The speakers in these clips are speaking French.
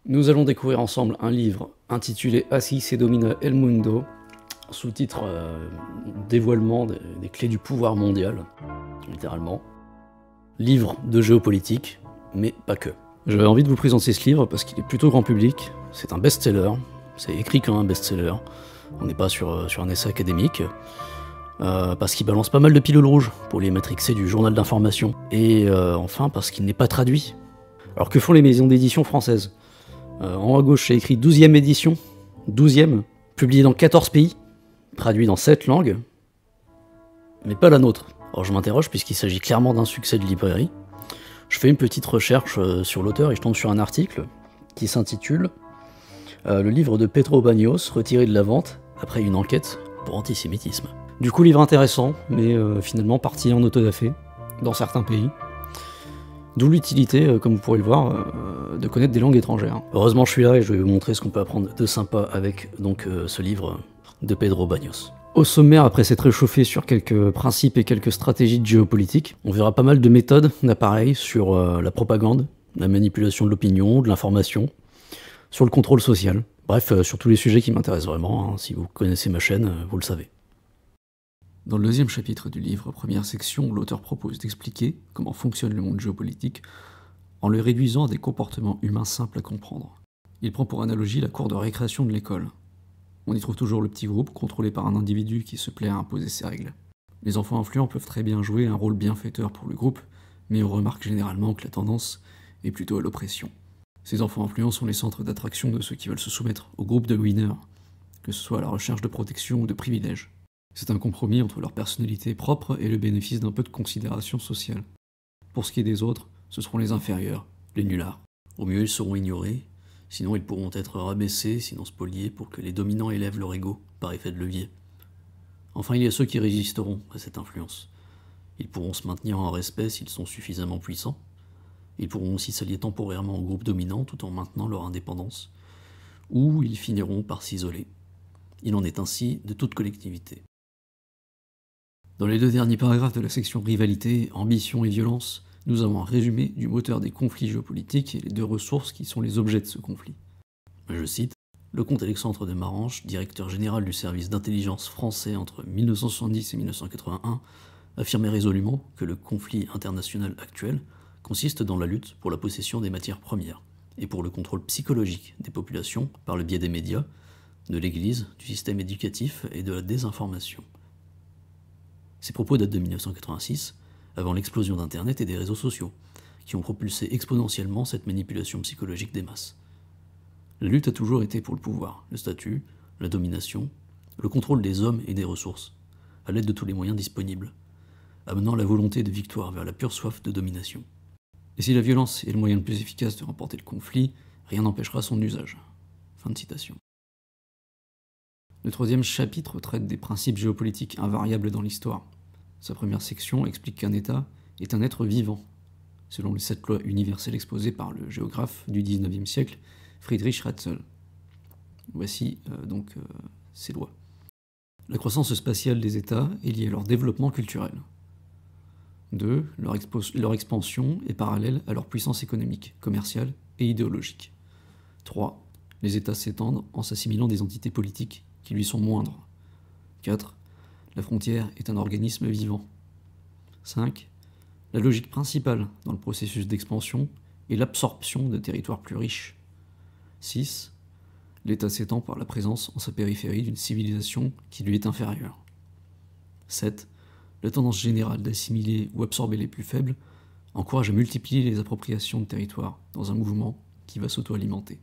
Nous allons découvrir ensemble un livre intitulé Así se domina el mundo, sous-titre Dévoilement des clés du pouvoir mondial, littéralement. Livre de géopolitique, mais pas que. J'avais envie de vous présenter ce livre parce qu'il est plutôt grand public, c'est un best-seller, c'est écrit comme un best-seller, on n'est pas sur un essai académique, parce qu'il balance pas mal de pilules rouges pour les matrixés du journal d'information, et enfin parce qu'il n'est pas traduit. Alors que font les maisons d'édition françaises? En haut à gauche, c'est écrit 12e édition, 12e, publié dans 14 pays, traduit dans 7 langues, mais pas la nôtre. Alors je m'interroge puisqu'il s'agit clairement d'un succès de librairie. Je fais une petite recherche sur l'auteur et je tombe sur un article qui s'intitule Le livre de Pedro Baños retiré de la vente après une enquête pour antisémitisme. Du coup, livre intéressant, mais finalement parti en autodafé dans certains pays. D'où l'utilité, comme vous pourrez le voir, de connaître des langues étrangères. Heureusement, je suis là et je vais vous montrer ce qu'on peut apprendre de sympa avec donc, ce livre de Pedro Baños. Au sommaire, après s'être réchauffé sur quelques principes et quelques stratégies de géopolitique, on verra pas mal de méthodes, d'appareils sur la propagande, la manipulation de l'opinion, de l'information, sur le contrôle social. Bref, sur tous les sujets qui m'intéressent vraiment, hein. Si vous connaissez ma chaîne, vous le savez. Dans le deuxième chapitre du livre, première section, l'auteur propose d'expliquer comment fonctionne le monde géopolitique en le réduisant à des comportements humains simples à comprendre. Il prend pour analogie la cour de récréation de l'école. On y trouve toujours le petit groupe contrôlé par un individu qui se plaît à imposer ses règles. Les enfants influents peuvent très bien jouer un rôle bienfaiteur pour le groupe, mais on remarque généralement que la tendance est plutôt à l'oppression. Ces enfants influents sont les centres d'attraction de ceux qui veulent se soumettre au groupe de winners, que ce soit à la recherche de protection ou de privilèges. C'est un compromis entre leur personnalité propre et le bénéfice d'un peu de considération sociale. Pour ce qui est des autres, ce seront les inférieurs, les nullards. Au mieux, ils seront ignorés, sinon ils pourront être rabaissés, sinon spoliés, pour que les dominants élèvent leur ego, par effet de levier. Enfin, il y a ceux qui résisteront à cette influence. Ils pourront se maintenir en respect s'ils sont suffisamment puissants. Ils pourront aussi s'allier temporairement au groupe dominant tout en maintenant leur indépendance. Ou ils finiront par s'isoler. Il en est ainsi de toute collectivité. Dans les deux derniers paragraphes de la section Rivalité, Ambition et Violence, nous avons un résumé du moteur des conflits géopolitiques et les deux ressources qui sont les objets de ce conflit. Je cite, « Le comte Alexandre de Marange, directeur général du service d'intelligence français entre 1970 et 1981, affirmait résolument que le conflit international actuel consiste dans la lutte pour la possession des matières premières et pour le contrôle psychologique des populations par le biais des médias, de l'Église, du système éducatif et de la désinformation. » Ces propos datent de 1986, avant l'explosion d'Internet et des réseaux sociaux, qui ont propulsé exponentiellement cette manipulation psychologique des masses. La lutte a toujours été pour le pouvoir, le statut, la domination, le contrôle des hommes et des ressources, à l'aide de tous les moyens disponibles, amenant la volonté de victoire vers la pure soif de domination. Et si la violence est le moyen le plus efficace de remporter le conflit, rien n'empêchera son usage. Fin de citation. Le troisième chapitre traite des principes géopolitiques invariables dans l'histoire. Sa première section explique qu'un État est un être vivant, selon les 7 lois universelles exposées par le géographe du XIXe siècle, Friedrich Ratzel. Voici donc ces lois. La croissance spatiale des États est liée à leur développement culturel. 2. Leur expansion est parallèle à leur puissance économique, commerciale et idéologique. 3. Les États s'étendent en s'assimilant des entités politiques qui lui sont moindres. 4. La frontière est un organisme vivant. 5. La logique principale dans le processus d'expansion est l'absorption de territoires plus riches. 6. L'État s'étend par la présence en sa périphérie d'une civilisation qui lui est inférieure. 7. La tendance générale d'assimiler ou absorber les plus faibles encourage à multiplier les appropriations de territoires dans un mouvement qui va s'auto-alimenter.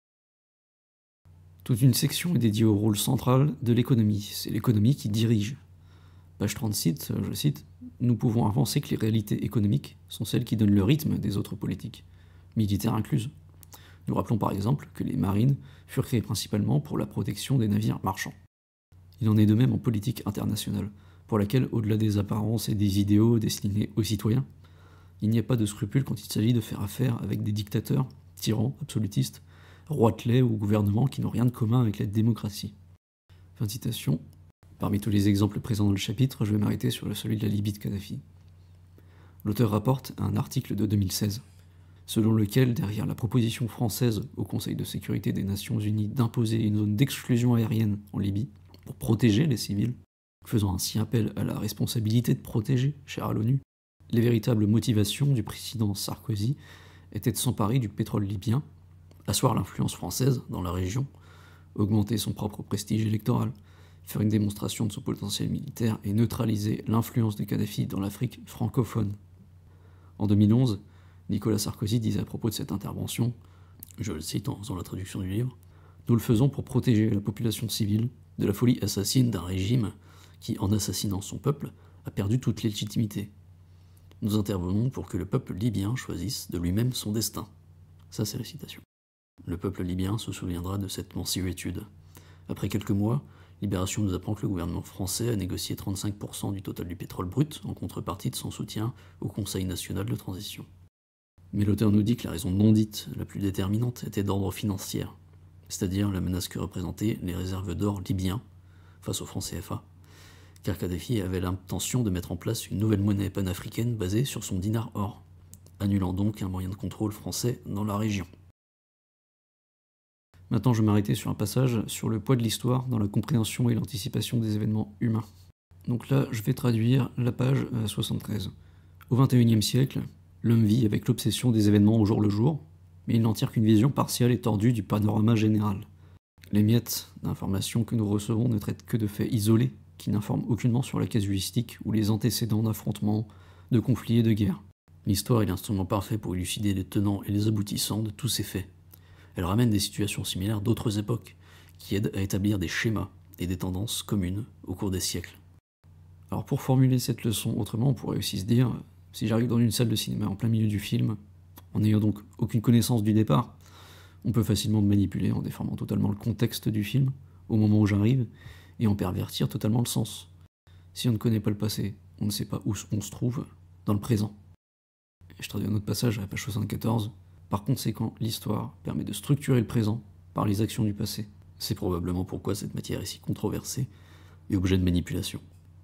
Toute une section est dédiée au rôle central de l'économie. C'est l'économie qui dirige. Page 36, je cite, « Nous pouvons avancer que les réalités économiques sont celles qui donnent le rythme des autres politiques, militaires incluses. Nous rappelons par exemple que les marines furent créées principalement pour la protection des navires marchands. Il en est de même en politique internationale, pour laquelle, au-delà des apparences et des idéaux destinés aux citoyens, il n'y a pas de scrupule quand il s'agit de faire affaire avec des dictateurs, tyrans, absolutistes, roitelets ou gouvernements qui n'ont rien de commun avec la démocratie. » Fin de citation. Parmi tous les exemples présents dans le chapitre, je vais m'arrêter sur celui de la Libye de Kadhafi. L'auteur rapporte un article de 2016. selon lequel, derrière la proposition française au Conseil de sécurité des Nations Unies d'imposer une zone d'exclusion aérienne en Libye pour protéger les civils, faisant ainsi appel à la responsabilité de protéger, chère à l'ONU, les véritables motivations du président Sarkozy étaient de s'emparer du pétrole libyen, asseoir l'influence française dans la région, augmenter son propre prestige électoral, faire une démonstration de son potentiel militaire et neutraliser l'influence de Kadhafi dans l'Afrique francophone. En 2011, Nicolas Sarkozy disait à propos de cette intervention, je le cite dans la traduction du livre, « Nous le faisons pour protéger la population civile de la folie assassine d'un régime qui, en assassinant son peuple, a perdu toute légitimité. Nous intervenons pour que le peuple libyen choisisse de lui-même son destin. » Ça, c'est la citation. Le peuple libyen se souviendra de cette mansuétude. Après quelques mois, Libération nous apprend que le gouvernement français a négocié 35% du total du pétrole brut en contrepartie de son soutien au Conseil national de transition. Mais l'auteur nous dit que la raison non dite la plus déterminante était d'ordre financier, c'est-à-dire la menace que représentaient les réserves d'or libyens face au franc CFA, car Kadhafi avait l'intention de mettre en place une nouvelle monnaie panafricaine basée sur son dinar or, annulant donc un moyen de contrôle français dans la région. Maintenant, je vais m'arrêter sur un passage sur le poids de l'histoire dans la compréhension et l'anticipation des événements humains. Donc là, je vais traduire la page 73. Au XXIe siècle, l'homme vit avec l'obsession des événements au jour le jour, mais il n'en tire qu'une vision partielle et tordue du panorama général. Les miettes d'informations que nous recevons ne traitent que de faits isolés, qui n'informent aucunement sur la casuistique ou les antécédents d'affrontements, de conflits et de guerres. L'histoire est l'instrument parfait pour élucider les tenants et les aboutissants de tous ces faits. Elle ramène des situations similaires d'autres époques, qui aident à établir des schémas et des tendances communes au cours des siècles. Alors pour formuler cette leçon autrement, on pourrait aussi se dire, si j'arrive dans une salle de cinéma en plein milieu du film, en n'ayant donc aucune connaissance du départ, on peut facilement me manipuler en déformant totalement le contexte du film, au moment où j'arrive, et en pervertir totalement le sens. Si on ne connaît pas le passé, on ne sait pas où on se trouve dans le présent. Et je traduis un autre passage à la page 74. Par conséquent, l'histoire permet de structurer le présent par les actions du passé. C'est probablement pourquoi cette matière est si controversée et objet de manipulation.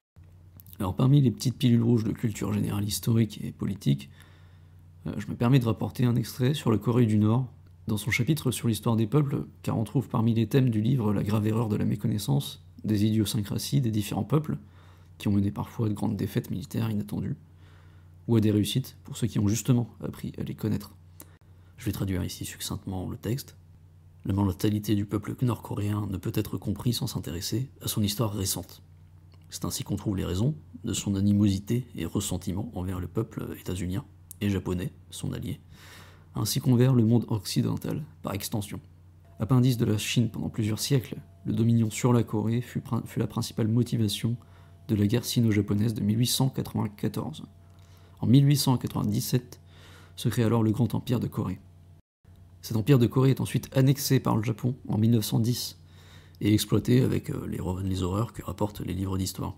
Alors parmi les petites pilules rouges de culture générale historique et politique, je me permets de rapporter un extrait sur la Corée du Nord, dans son chapitre sur l'histoire des peuples, car on trouve parmi les thèmes du livre la grave erreur de la méconnaissance, des idiosyncrasies des différents peuples, qui ont mené parfois à de grandes défaites militaires inattendues, ou à des réussites pour ceux qui ont justement appris à les connaître. Je vais traduire ici succinctement le texte. La mentalité du peuple nord-coréen ne peut être compris sans s'intéresser à son histoire récente. C'est ainsi qu'on trouve les raisons de son animosité et ressentiment envers le peuple états-unien et japonais, son allié, ainsi qu'envers le monde occidental, par extension. Appendice de la Chine pendant plusieurs siècles, le dominion sur la Corée fut la principale motivation de la guerre sino-japonaise de 1894. En 1897, se crée alors le Grand Empire de Corée. Cet empire de Corée est ensuite annexé par le Japon en 1910 et exploité avec les horreurs que rapportent les livres d'histoire.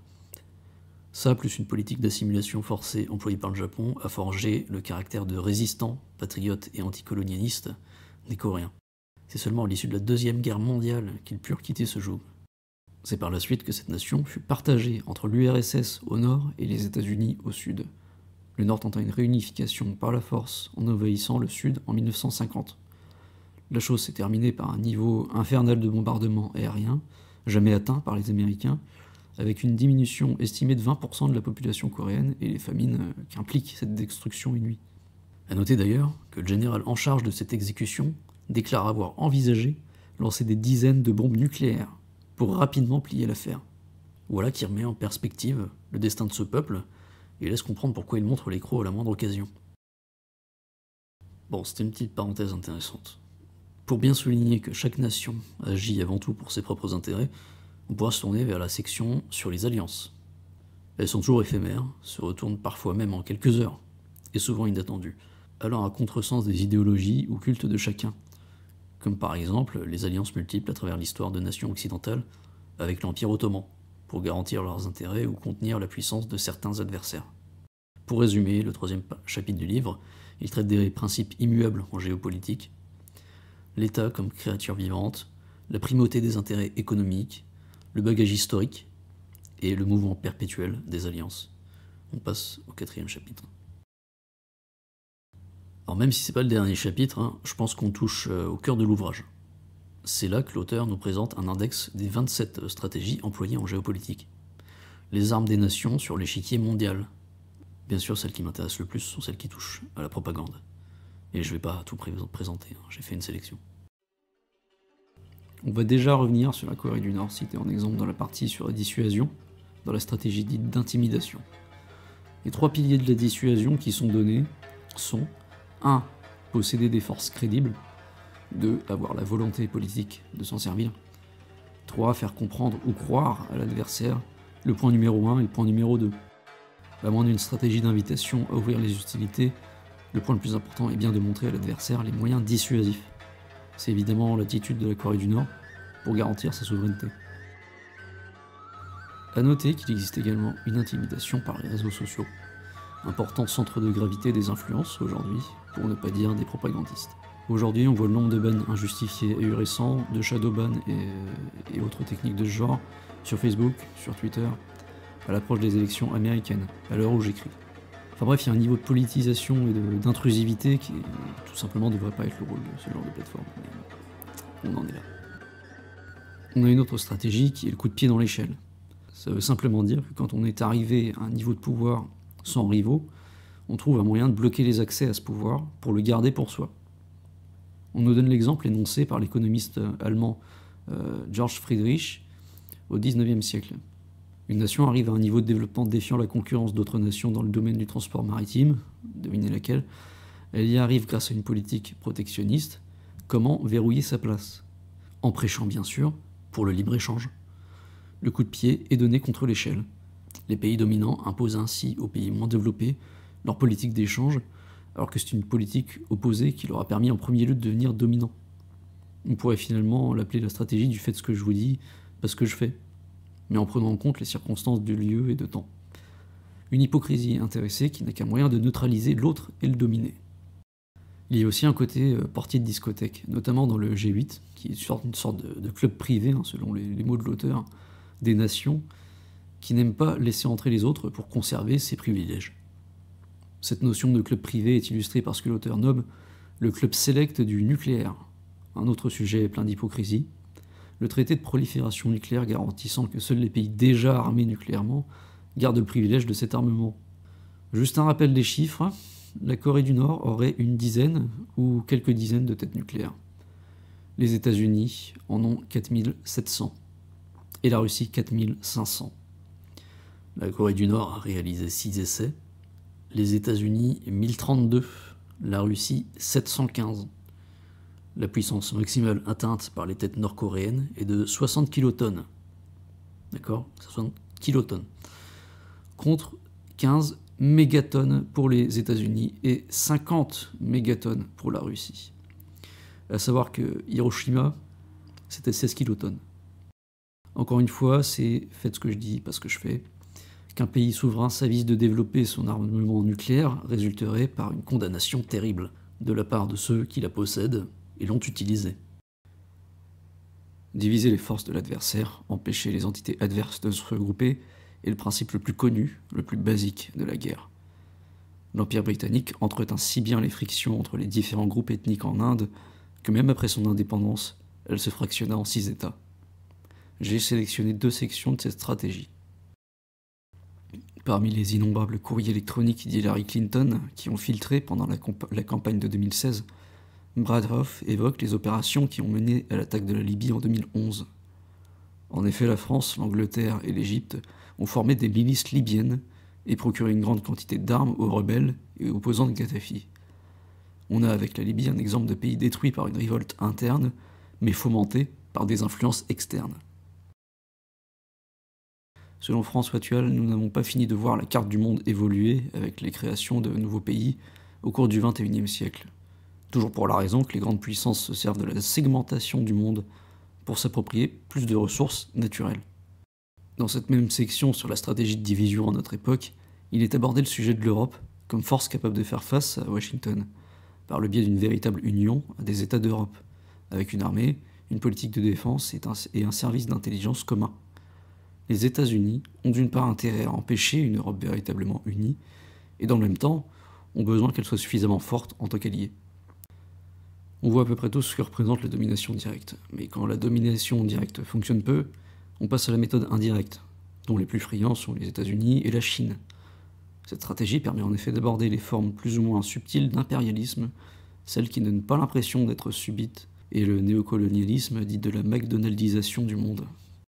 Ça, plus une politique d'assimilation forcée employée par le Japon, a forgé le caractère de résistant, patriote et anticolonialiste des Coréens. C'est seulement à l'issue de la Deuxième Guerre mondiale qu'ils purent quitter ce joug. C'est par la suite que cette nation fut partagée entre l'URSS au nord et les États-Unis au sud. Le Nord tentant une réunification par la force en envahissant le Sud en 1950. La chose s'est terminée par un niveau infernal de bombardements aériens, jamais atteint par les Américains, avec une diminution estimée de 20% de la population coréenne et les famines qu'implique cette destruction inouïe. A noter d'ailleurs que le général en charge de cette exécution déclare avoir envisagé lancer des dizaines de bombes nucléaires pour rapidement plier l'affaire. Voilà qui remet en perspective le destin de ce peuple et laisse comprendre pourquoi il montre les crocs à la moindre occasion. Bon, c'était une petite parenthèse intéressante. Pour bien souligner que chaque nation agit avant tout pour ses propres intérêts, on pourra se tourner vers la section sur les alliances. Elles sont toujours éphémères, se retournent parfois même en quelques heures, et souvent inattendues, allant à contresens des idéologies ou cultes de chacun, comme par exemple les alliances multiples à travers l'histoire de nations occidentales avec l'Empire ottoman, pour garantir leurs intérêts ou contenir la puissance de certains adversaires. Pour résumer, le troisième chapitre du livre, il traite des principes immuables en géopolitique, l'État comme créature vivante, la primauté des intérêts économiques, le bagage historique et le mouvement perpétuel des alliances. On passe au quatrième chapitre. Alors même si c'est pas le dernier chapitre, hein, je pense qu'on touche au cœur de l'ouvrage. C'est là que l'auteur nous présente un index des 27 stratégies employées en géopolitique. Les armes des nations sur l'échiquier mondial. Bien sûr, celles qui m'intéressent le plus sont celles qui touchent à la propagande. Et je vais pas tout présenter, hein, j'ai fait une sélection. On va déjà revenir sur la Corée du Nord, citée en exemple dans la partie sur la dissuasion, dans la stratégie dite d'intimidation. Les 3 piliers de la dissuasion qui sont donnés sont 1. Posséder des forces crédibles. 2. Avoir la volonté politique de s'en servir. 3. Faire comprendre ou croire à l'adversaire le point numéro 1 et le point numéro 2. À moins d'une stratégie d'invitation à ouvrir les hostilités, le point le plus important est bien de montrer à l'adversaire les moyens dissuasifs. C'est évidemment l'attitude de la Corée du Nord pour garantir sa souveraineté. A noter qu'il existe également une intimidation par les réseaux sociaux, important centre de gravité des influences aujourd'hui, pour ne pas dire des propagandistes. Aujourd'hui, on voit le nombre de bans injustifiés et ahurissants, de shadowban et autres techniques de ce genre, sur Facebook, sur Twitter, à l'approche des élections américaines, à l'heure où j'écris. Enfin bref, il y a un niveau de politisation et d'intrusivité qui tout simplement ne devrait pas être le rôle de ce genre de plateforme. Mais on en est là. On a une autre stratégie qui est le coup de pied dans l'échelle. Ça veut simplement dire que quand on est arrivé à un niveau de pouvoir sans rivaux, on trouve un moyen de bloquer les accès à ce pouvoir pour le garder pour soi. On nous donne l'exemple énoncé par l'économiste allemand Georg Friedrich au XIXe siècle. Une nation arrive à un niveau de développement défiant la concurrence d'autres nations dans le domaine du transport maritime, devinez laquelle. Elle y arrive grâce à une politique protectionniste. Comment verrouiller sa place? En prêchant bien sûr pour le libre-échange. Le coup de pied est donné contre l'échelle. Les pays dominants imposent ainsi aux pays moins développés leur politique d'échange, alors que c'est une politique opposée qui leur a permis en premier lieu de devenir dominants. On pourrait finalement l'appeler la stratégie du fait ce que je vous dis, pas ce que je fais, mais en prenant en compte les circonstances de lieu et de temps. Une hypocrisie intéressée qui n'a qu'un moyen de neutraliser l'autre et le dominer. Il y a aussi un côté portier de discothèque, notamment dans le G8, qui est une sorte de club privé, hein, selon les mots de l'auteur, des nations qui n'aiment pas laisser entrer les autres pour conserver ses privilèges. Cette notion de club privé est illustrée par ce que l'auteur nomme le club select du nucléaire, un autre sujet plein d'hypocrisie. Le traité de prolifération nucléaire garantissant que seuls les pays déjà armés nucléairement gardent le privilège de cet armement. Juste un rappel des chiffres, la Corée du Nord aurait une dizaine ou quelques dizaines de têtes nucléaires. Les États-Unis en ont 4700 et la Russie 4500. La Corée du Nord a réalisé 6 essais, les États-Unis 1032, la Russie 715. La puissance maximale atteinte par les têtes nord-coréennes est de 60 kilotonnes. D'accord ? 60 kilotonnes. Contre 15 mégatonnes pour les États-Unis et 50 mégatonnes pour la Russie. À savoir que Hiroshima, c'était 16 kilotonnes. Encore une fois, c'est faites ce que je dis, pas ce que je fais. Qu'un pays souverain s'avise de développer son armement nucléaire résulterait par une condamnation terrible de la part de ceux qui la possèdent et l'ont utilisée. Diviser les forces de l'adversaire, empêcher les entités adverses de se regrouper, est le principe le plus connu, le plus basique de la guerre. L'Empire britannique entretint si bien les frictions entre les différents groupes ethniques en Inde que même après son indépendance, elle se fractionna en 6 États. J'ai sélectionné 2 sections de cette stratégie. Parmi les innombrables courriers électroniques d'Hillary Clinton qui ont filtré pendant la campagne de 2016, Brad Hoff évoque les opérations qui ont mené à l'attaque de la Libye en 2011. En effet, la France, l'Angleterre et l'Égypte ont formé des milices libyennes et procuré une grande quantité d'armes aux rebelles et opposants de Kadhafi. On a avec la Libye un exemple de pays détruit par une révolte interne, mais fomenté par des influences externes. Selon François Thual, nous n'avons pas fini de voir la carte du monde évoluer avec les créations de nouveaux pays au cours du XXIe siècle. Toujours pour la raison que les grandes puissances se servent de la segmentation du monde pour s'approprier plus de ressources naturelles. Dans cette même section sur la stratégie de division à notre époque, il est abordé le sujet de l'Europe comme force capable de faire face à Washington, par le biais d'une véritable union des États d'Europe, avec une armée, une politique de défense et un service d'intelligence commun. Les États-Unis ont d'une part intérêt à empêcher une Europe véritablement unie, et dans le même temps, ont besoin qu'elle soit suffisamment forte en tant qu'alliée. On voit à peu près tous ce que représente la domination directe, mais quand la domination directe fonctionne peu, on passe à la méthode indirecte, dont les plus friands sont les États-Unis et la Chine. Cette stratégie permet en effet d'aborder les formes plus ou moins subtiles d'impérialisme, celles qui ne donnent pas l'impression d'être subites, et le néocolonialisme dit de la McDonaldisation du monde.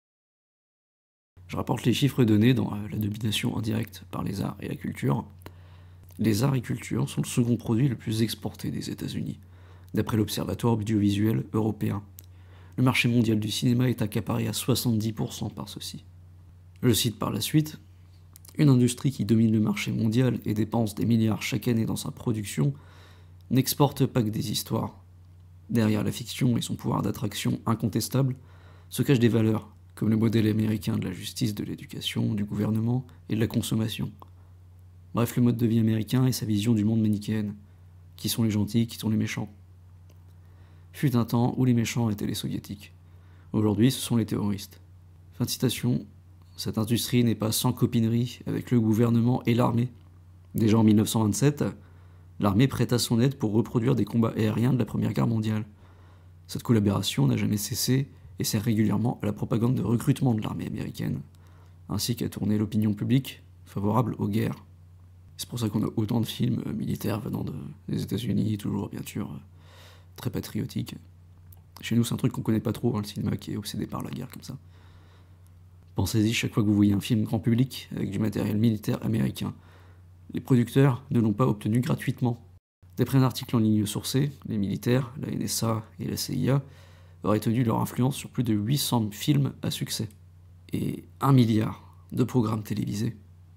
Je rapporte les chiffres donnés dans la domination indirecte par les arts et la culture. Les arts et culture sont le second produit le plus exporté des États-Unis, d'après l'Observatoire audiovisuel européen. Le marché mondial du cinéma est accaparé à 70% par ceci. Je cite par la suite: une industrie qui domine le marché mondial et dépense des milliards chaque année dans sa production n'exporte pas que des histoires. Derrière la fiction et son pouvoir d'attraction incontestable se cachent des valeurs, comme le modèle américain de la justice, de l'éducation, du gouvernement et de la consommation. Bref, le mode de vie américain et sa vision du monde manichéenne. Qui sont les gentils, qui sont les méchants. Fut un temps où les méchants étaient les soviétiques. Aujourd'hui, ce sont les terroristes. Fin de citation. Cette industrie n'est pas sans copinerie avec le gouvernement et l'armée. Déjà en 1927, l'armée prêta son aide pour reproduire des combats aériens de la Première Guerre mondiale. Cette collaboration n'a jamais cessé et sert régulièrement à la propagande de recrutement de l'armée américaine, ainsi qu'à tourner l'opinion publique favorable aux guerres. C'est pour ça qu'on a autant de films militaires venant des États-Unis, toujours bien sûr très patriotiques. Chez nous, c'est un truc qu'on connaît pas trop, le cinéma qui est obsédé par la guerre comme ça. Pensez-y chaque fois que vous voyez un film grand public avec du matériel militaire américain. Les producteurs ne l'ont pas obtenu gratuitement. D'après un article en ligne sourcé, les militaires, la NSA et la CIA auraient tenu leur influence sur plus de 800 films à succès. Et 1 milliard de programmes télévisés.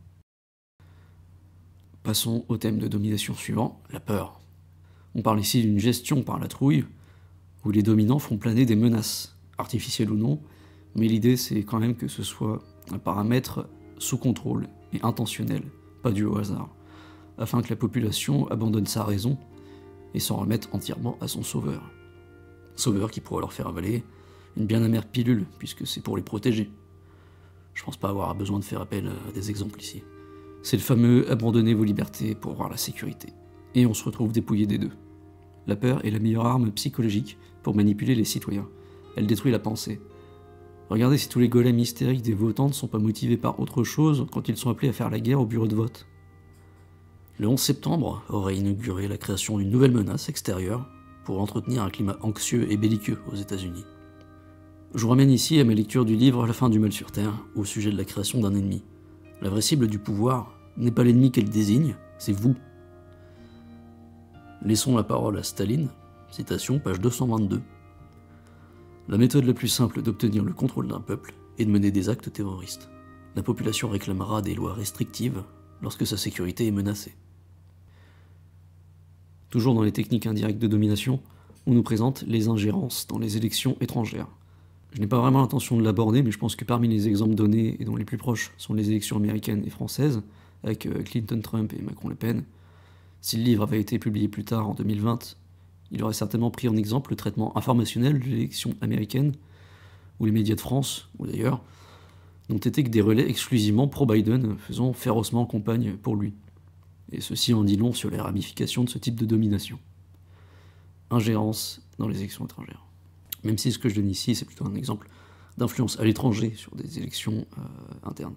Passons au thème de domination suivant, la peur. On parle ici d'une gestion par la trouille, où les dominants font planer des menaces, artificielles ou non, mais l'idée c'est quand même que ce soit un paramètre sous contrôle et intentionnel, pas dû au hasard, afin que la population abandonne sa raison et s'en remette entièrement à son sauveur. Sauveur qui pourra leur faire avaler une bien amère pilule, puisque c'est pour les protéger. Je pense pas avoir besoin de faire appel à des exemples ici. C'est le fameux « abandonnez vos libertés pour avoir la sécurité ». Et on se retrouve dépouillé des deux. La peur est la meilleure arme psychologique pour manipuler les citoyens. Elle détruit la pensée. Regardez si tous les golems hystériques des votants ne sont pas motivés par autre chose quand ils sont appelés à faire la guerre au bureau de vote. Le 11 septembre aurait inauguré la création d'une nouvelle menace extérieure pour entretenir un climat anxieux et belliqueux aux États-Unis. Je vous ramène ici à ma lecture du livre « La fin du mal sur Terre » au sujet de la création d'un ennemi. La vraie cible du pouvoir n'est pas l'ennemi qu'elle désigne, c'est vous. Laissons la parole à Staline, citation, page 222. La méthode la plus simple d'obtenir le contrôle d'un peuple est de mener des actes terroristes. La population réclamera des lois restrictives lorsque sa sécurité est menacée. Toujours dans les techniques indirectes de domination, on nous présente les ingérences dans les élections étrangères. Je n'ai pas vraiment l'intention de l'aborder, mais je pense que parmi les exemples donnés et dont les plus proches sont les élections américaines et françaises, avec Clinton-Trump et Macron-Le Pen, si le livre avait été publié plus tard en 2020, il aurait certainement pris en exemple le traitement informationnel de l'élection américaine, où les médias de France, ou d'ailleurs, n'ont été que des relais exclusivement pro-Biden, faisant férocement campagne pour lui. Et ceci en dit long sur les ramifications de ce type de domination. Ingérence dans les élections étrangères. Même si ce que je donne ici, c'est plutôt un exemple d'influence à l'étranger sur des élections internes.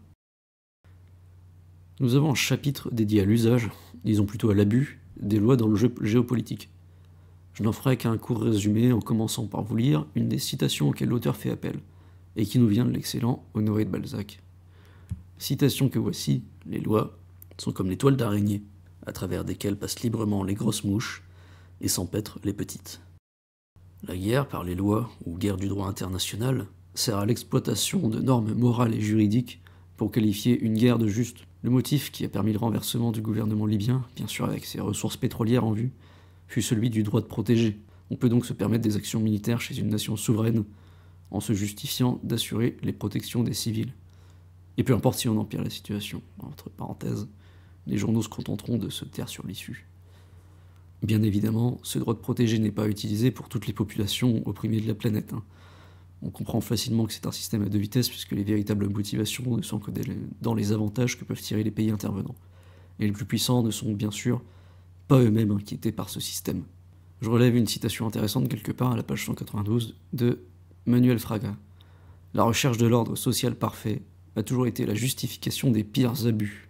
Nous avons un chapitre dédié à l'usage, disons plutôt à l'abus, des lois dans le jeu géopolitique. Je n'en ferai qu'un court résumé en commençant par vous lire une des citations auxquelles l'auteur fait appel, et qui nous vient de l'excellent Honoré de Balzac. Citation que voici: les lois sont comme les toiles d'araignée, à travers desquelles passent librement les grosses mouches et s'empêtrent les petites. La guerre par les lois, ou guerre du droit international, sert à l'exploitation de normes morales et juridiques pour qualifier une guerre de juste. Le motif qui a permis le renversement du gouvernement libyen, bien sûr avec ses ressources pétrolières en vue, fut celui du droit de protéger. On peut donc se permettre des actions militaires chez une nation souveraine en se justifiant d'assurer les protections des civils. Et peu importe si on empire la situation, entre parenthèses, les journaux se contenteront de se taire sur l'issue. Bien évidemment, ce droit de protéger n'est pas utilisé pour toutes les populations opprimées de la planète. On comprend facilement que c'est un système à deux vitesses puisque les véritables motivations ne sont que dans les avantages que peuvent tirer les pays intervenants. Et les plus puissants ne sont bien sûr pas eux-mêmes inquiétés par ce système. Je relève une citation intéressante quelque part à la page 192 de Manuel Fraga. La recherche de l'ordre social parfait a toujours été la justification des pires abus.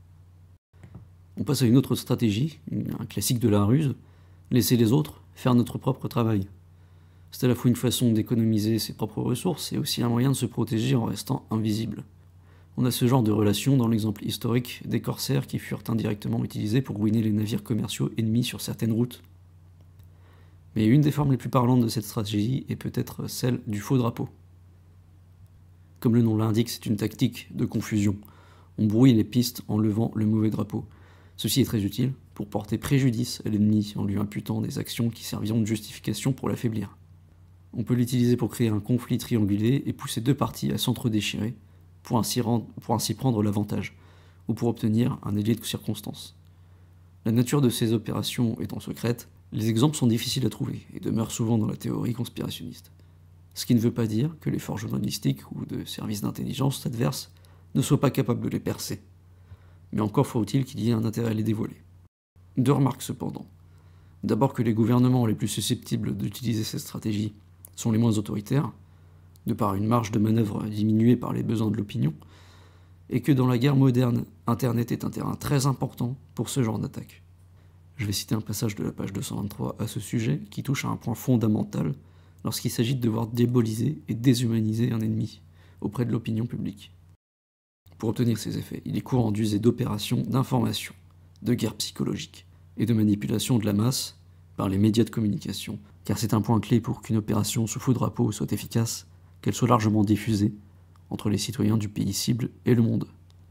On passe à une autre stratégie, un classique de la ruse, laisser les autres faire notre propre travail. C'est à la fois une façon d'économiser ses propres ressources et aussi un moyen de se protéger en restant invisible. On a ce genre de relation dans l'exemple historique des corsaires qui furent indirectement utilisés pour ruiner les navires commerciaux ennemis sur certaines routes. Mais une des formes les plus parlantes de cette stratégie est peut-être celle du faux drapeau. Comme le nom l'indique, c'est une tactique de confusion. On brouille les pistes en levant le mauvais drapeau. Ceci est très utile pour porter préjudice à l'ennemi en lui imputant des actions qui serviront de justification pour l'affaiblir. On peut l'utiliser pour créer un conflit triangulé et pousser deux parties à s'entre-déchirer pour ainsi prendre l'avantage, ou pour obtenir un allié de circonstance. La nature de ces opérations étant secrète, les exemples sont difficiles à trouver et demeurent souvent dans la théorie conspirationniste. Ce qui ne veut pas dire que les forces journalistiques ou de services d'intelligence adverses ne soient pas capables de les percer. Mais encore faut-il qu'il y ait un intérêt à les dévoiler. Deux remarques cependant. D'abord que les gouvernements les plus susceptibles d'utiliser cette stratégie sont les moins autoritaires, de par une marge de manœuvre diminuée par les besoins de l'opinion, et que dans la guerre moderne, Internet est un terrain très important pour ce genre d'attaque. Je vais citer un passage de la page 223 à ce sujet qui touche à un point fondamental lorsqu'il s'agit de devoir diaboliser et déshumaniser un ennemi auprès de l'opinion publique. Pour obtenir ces effets, il est courant d'user d'opérations d'information, de guerre psychologique et de manipulation de la masse par les médias de communication, car c'est un point clé pour qu'une opération sous faux drapeau soit efficace, qu'elle soit largement diffusée entre les citoyens du pays cible et le monde.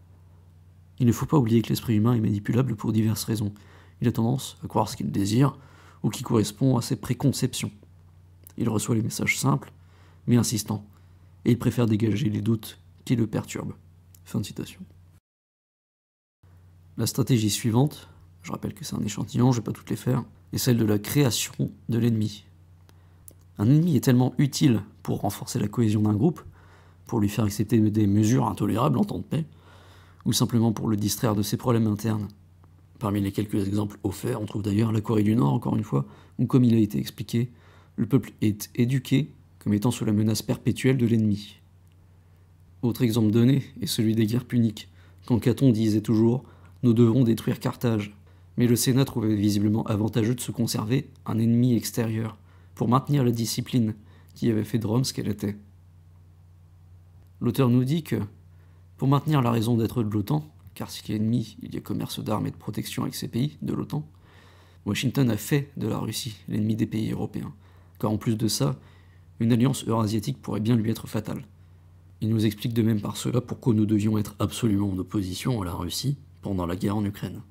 Il ne faut pas oublier que l'esprit humain est manipulable pour diverses raisons. Il a tendance à croire ce qu'il désire ou qui correspond à ses préconceptions. Il reçoit les messages simples, mais insistants, et il préfère dégager les doutes qui le perturbent. Fin de citation. La stratégie suivante, je rappelle que c'est un échantillon, je ne vais pas toutes les faire, est celle de la création de l'ennemi. Un ennemi est tellement utile pour renforcer la cohésion d'un groupe, pour lui faire accepter des mesures intolérables en temps de paix, ou simplement pour le distraire de ses problèmes internes. Parmi les quelques exemples offerts, on trouve d'ailleurs la Corée du Nord, encore une fois, où, comme il a été expliqué, le peuple est éduqué comme étant sous la menace perpétuelle de l'ennemi. Autre exemple donné est celui des guerres puniques, quand Caton disait toujours « Nous devons détruire Carthage », mais le Sénat trouvait visiblement avantageux de se conserver un ennemi extérieur, pour maintenir la discipline qui avait fait de Rome ce qu'elle était. L'auteur nous dit que, pour maintenir la raison d'être de l'OTAN, car s'il y a ennemi, il y a commerce d'armes et de protection avec ces pays de l'OTAN, Washington a fait de la Russie l'ennemi des pays européens, car en plus de ça, une alliance eurasiatique pourrait bien lui être fatale. Il nous explique de même par cela pourquoi nous devions être absolument en opposition à la Russie pendant la guerre en Ukraine.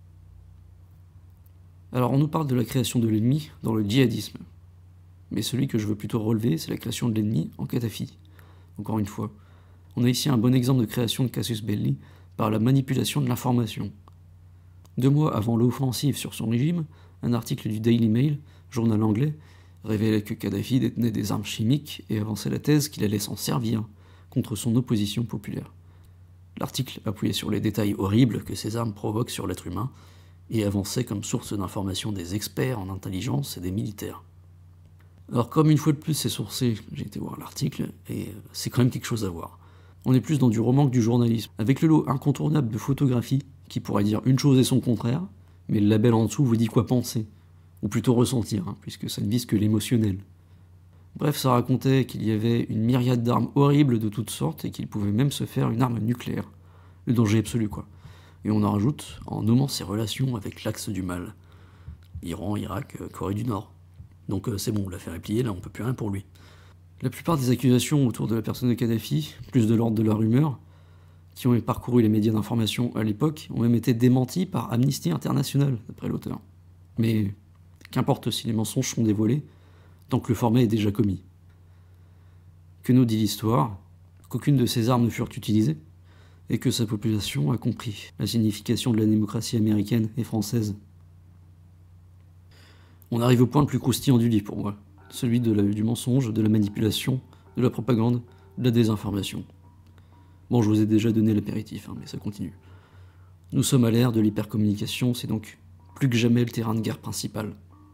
Alors on nous parle de la création de l'ennemi dans le djihadisme, mais celui que je veux plutôt relever, c'est la création de l'ennemi en Kadhafi. Encore une fois, on a ici un bon exemple de création de casus belli par la manipulation de l'information. 2 mois avant l'offensive sur son régime, un article du Daily Mail, journal anglais, révélait que Kadhafi détenait des armes chimiques et avançait la thèse qu'il allait s'en servir contre son opposition populaire. L'article appuyait sur les détails horribles que ces armes provoquent sur l'être humain et avançait comme source d'information des experts en intelligence et des militaires. Alors comme une fois de plus c'est sourcé, j'ai été voir l'article et c'est quand même quelque chose à voir. On est plus dans du roman que du journalisme, avec le lot incontournable de photographies qui pourrait dire une chose et son contraire, mais le label en dessous vous dit quoi penser, ou plutôt ressentir, puisque ça ne vise que l'émotionnel. Bref, ça racontait qu'il y avait une myriade d'armes horribles de toutes sortes et qu'il pouvait même se faire une arme nucléaire. Le danger absolu, quoi. Et on en rajoute en nommant ses relations avec l'axe du mal. Iran, Irak, Corée du Nord. Donc c'est bon, l'affaire est pliée, là on peut plus rien pour lui. La plupart des accusations autour de la personne de Kadhafi, plus de l'ordre de la rumeur, qui ont parcouru les médias d'information à l'époque, ont même été démenties par Amnesty International, d'après l'auteur. Mais qu'importe si les mensonges sont dévoilés, tant que le format est déjà commis. Que nous dit l'histoire? Qu'aucune de ces armes ne furent utilisées, et que sa population a compris la signification de la démocratie américaine et française. On arrive au point le plus croustillant du livre pour moi, celui du mensonge, de la manipulation, de la propagande, de la désinformation. Bon, je vous ai déjà donné l'apéritif, mais ça continue. Nous sommes à l'ère de l'hypercommunication, c'est donc plus que jamais le terrain de guerre principal.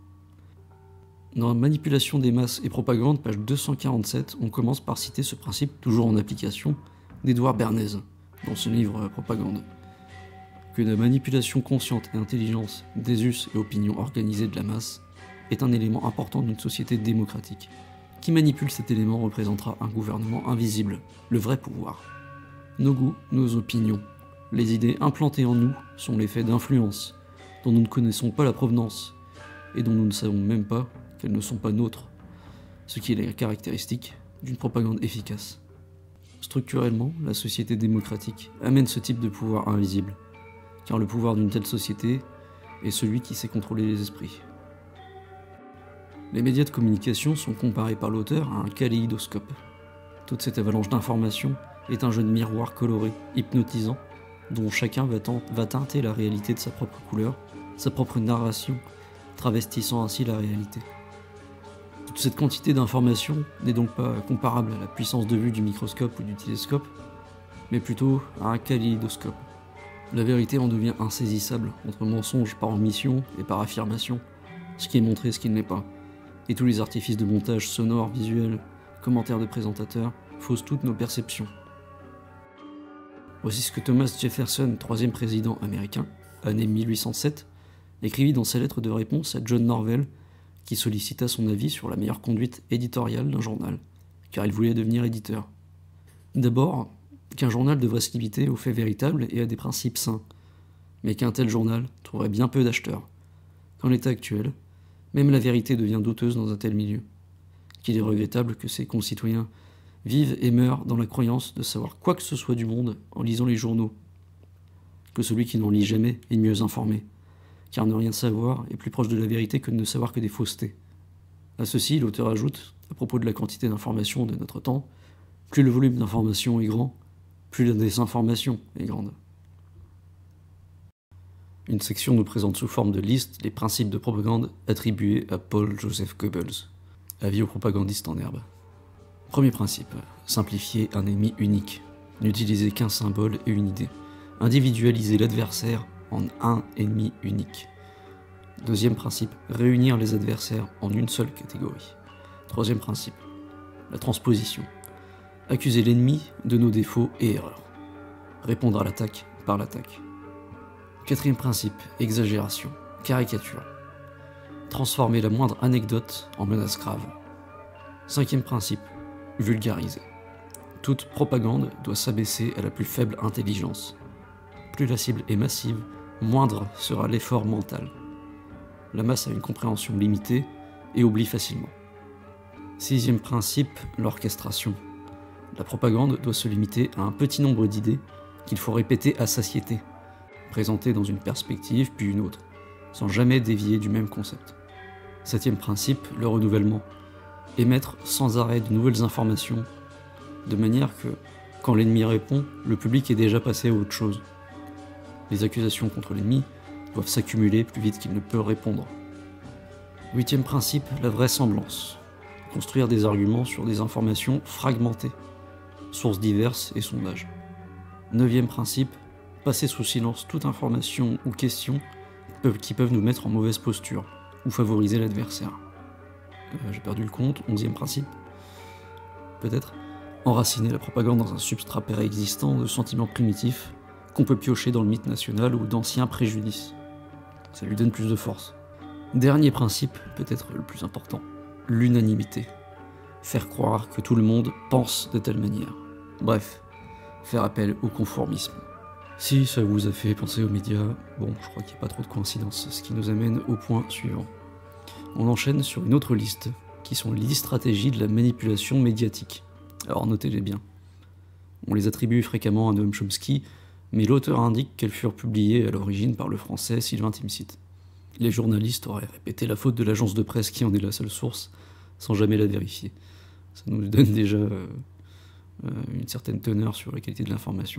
Dans Manipulation des masses et propagande, page 247, on commence par citer ce principe, toujours en application, d'Édouard Bernays, dans son livre Propagande. Que la manipulation consciente et intelligente des us et opinions organisées de la masse est un élément important d'une société démocratique. Qui manipule cet élément représentera un gouvernement invisible, le vrai pouvoir. Nos goûts, nos opinions, les idées implantées en nous sont l'effet d'influences, dont nous ne connaissons pas la provenance, et dont nous ne savons même pas qu'elles ne sont pas nôtres, ce qui est la caractéristique d'une propagande efficace. Structurellement, la société démocratique amène ce type de pouvoir invisible, car le pouvoir d'une telle société est celui qui sait contrôler les esprits. Les médias de communication sont comparés par l'auteur à un kaléidoscope. Toute cette avalanche d'informations est un jeu de miroir coloré, hypnotisant, dont chacun va teinter la réalité de sa propre couleur, sa propre narration, travestissant ainsi la réalité. Toute cette quantité d'informations n'est donc pas comparable à la puissance de vue du microscope ou du télescope, mais plutôt à un kaléidoscope. La vérité en devient insaisissable entre mensonge par omission et par affirmation, ce qui est montré, ce qui ne l'est pas. Et tous les artifices de montage sonore, visuel, commentaires de présentateurs faussent toutes nos perceptions. Voici ce que Thomas Jefferson, troisième président américain, année 1807, écrivit dans sa lettre de réponse à John Norvel, qui sollicita son avis sur la meilleure conduite éditoriale d'un journal, car il voulait devenir éditeur. D'abord, qu'un journal devrait se limiter aux faits véritables et à des principes sains, mais qu'un tel journal trouverait bien peu d'acheteurs. Qu'en l'état actuel, même la vérité devient douteuse dans un tel milieu, qu'il est regrettable que ses concitoyens vivent et meurent dans la croyance de savoir quoi que ce soit du monde en lisant les journaux, que celui qui n'en lit jamais est mieux informé, car ne rien savoir est plus proche de la vérité que de ne savoir que des faussetés. À ceci, l'auteur ajoute, à propos de la quantité d'informations de notre temps, plus le volume d'informations est grand, plus la désinformation est grande. Une section nous présente sous forme de liste les principes de propagande attribués à Paul Joseph Goebbels. Avis aux propagandistes en herbe. Premier principe, simplifier un ennemi unique. N'utiliser qu'un symbole et une idée. Individualiser l'adversaire en un ennemi unique. Deuxième principe, réunir les adversaires en une seule catégorie. Troisième principe, la transposition. Accuser l'ennemi de nos défauts et erreurs. Répondre à l'attaque par l'attaque. Quatrième principe, exagération, caricature. Transformer la moindre anecdote en menace grave. Cinquième principe, vulgariser. Toute propagande doit s'abaisser à la plus faible intelligence. Plus la cible est massive, moindre sera l'effort mental. La masse a une compréhension limitée et oublie facilement. Sixième principe, l'orchestration. La propagande doit se limiter à un petit nombre d'idées qu'il faut répéter à satiété, présenter dans une perspective puis une autre, sans jamais dévier du même concept. Septième principe, le renouvellement. Émettre sans arrêt de nouvelles informations, de manière que, quand l'ennemi répond, le public est déjà passé à autre chose. Les accusations contre l'ennemi doivent s'accumuler plus vite qu'il ne peut répondre. Huitième principe, la vraisemblance. Construire des arguments sur des informations fragmentées, sources diverses et sondages. Neuvième principe, passer sous silence toute information ou question qui peuvent nous mettre en mauvaise posture ou favoriser l'adversaire. J'ai perdu le compte. 11e principe, peut-être. Enraciner la propagande dans un substrat préexistant de sentiments primitifs qu'on peut piocher dans le mythe national ou d'anciens préjudices. Ça lui donne plus de force. Dernier principe, peut-être le plus important, l'unanimité. Faire croire que tout le monde pense de telle manière. Bref, faire appel au conformisme. Si ça vous a fait penser aux médias, bon, je crois qu'il n'y a pas trop de coïncidences, ce qui nous amène au point suivant. On enchaîne sur une autre liste, qui sont les 10 stratégies de la manipulation médiatique. Alors notez-les bien. On les attribue fréquemment à Noam Chomsky, mais l'auteur indique qu'elles furent publiées à l'origine par le français Sylvain Timsit. Les journalistes auraient répété la faute de l'agence de presse qui en est la seule source, sans jamais la vérifier. Ça nous donne déjà une certaine teneur sur la qualité de l'information.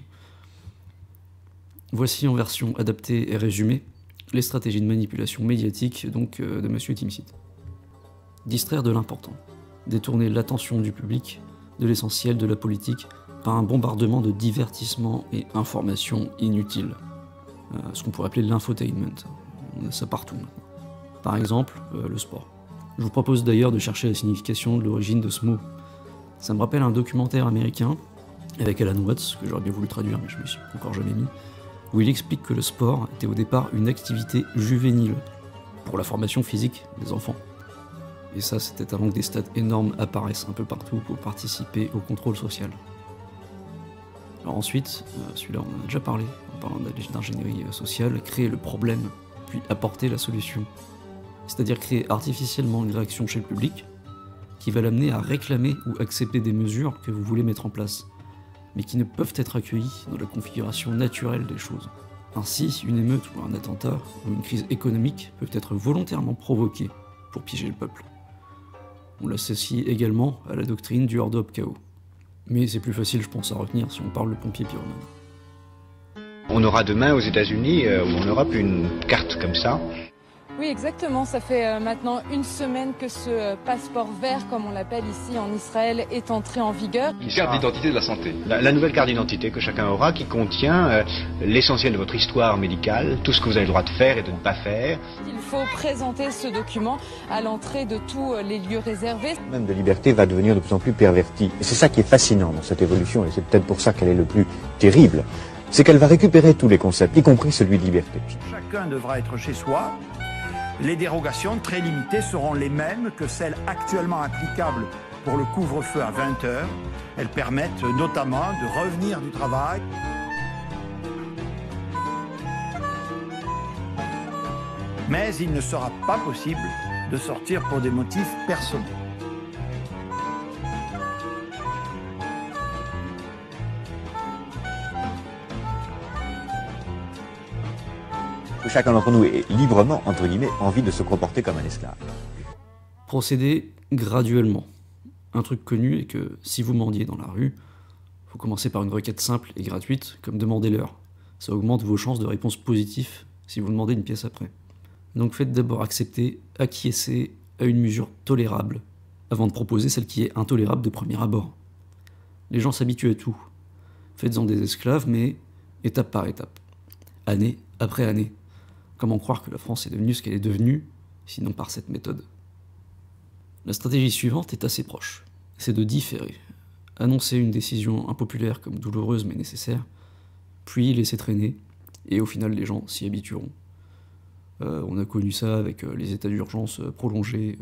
Voici en version adaptée et résumée les stratégies de manipulation médiatique donc, de M. Timsit. Distraire de l'important. Détourner l'attention du public de l'essentiel de la politique par un bombardement de divertissements et informations inutiles. Ce qu'on pourrait appeler l'infotainment. on a ça partout maintenant. Par exemple, le sport. Je vous propose d'ailleurs de chercher la signification de l'origine de ce mot. Ça me rappelle un documentaire américain, avec Alan Watts, que j'aurais bien voulu traduire, mais je me suis encore jamais mis, où il explique que le sport était au départ une activité juvénile, pour la formation physique des enfants. Et ça, c'était avant que des stades énormes apparaissent un peu partout pour participer au contrôle social. Alors ensuite, celui-là on en a déjà parlé, en parlant d'ingénierie sociale, créer le problème, puis apporter la solution. C'est-à-dire créer artificiellement une réaction chez le public, qui va l'amener à réclamer ou accepter des mesures que vous voulez mettre en place, mais qui ne peuvent être accueillies dans la configuration naturelle des choses. Ainsi, une émeute ou un attentat ou une crise économique peuvent être volontairement provoqués pour piéger le peuple. On l'associe également à la doctrine du hors d'homme chaos. Mais c'est plus facile, je pense, à retenir si on parle de pompier pyromane. On aura demain aux États-Unis en Europe une carte comme ça. Oui, exactement. Ça fait maintenant une semaine que ce passeport vert, comme on l'appelle ici en Israël, est entré en vigueur. Une carte d'identité de la santé. La nouvelle carte d'identité que chacun aura, qui contient l'essentiel de votre histoire médicale, tout ce que vous avez le droit de faire et de ne pas faire. Il faut présenter ce document à l'entrée de tous les lieux réservés. Même de liberté va devenir de plus en plus pervertie. Et c'est ça qui est fascinant dans cette évolution, et c'est peut-être pour ça qu'elle est le plus terrible. C'est qu'elle va récupérer tous les concepts, y compris celui de liberté. Chacun devra être chez soi. Les dérogations très limitées seront les mêmes que celles actuellement applicables pour le couvre-feu à 20h. Elles permettent notamment de revenir du travail. Mais il ne sera pas possible de sortir pour des motifs personnels. Chacun d'entre nous est librement, entre guillemets, envie de se comporter comme un esclave. Procédez graduellement. Un truc connu est que si vous mendiez dans la rue, faut commencer par une requête simple et gratuite, comme demander l'heure. Ça augmente vos chances de réponse positive si vous demandez une pièce après. Donc faites d'abord accepter, acquiescer à une mesure tolérable, avant de proposer celle qui est intolérable de premier abord. Les gens s'habituent à tout. Faites-en des esclaves, mais étape par étape. Année après année. Comment croire que la France est devenue ce qu'elle est devenue, sinon par cette méthode? La stratégie suivante est assez proche. C'est de différer. Annoncer une décision impopulaire comme douloureuse mais nécessaire, puis laisser traîner, et au final les gens s'y habitueront. On a connu ça avec les états d'urgence prolongés.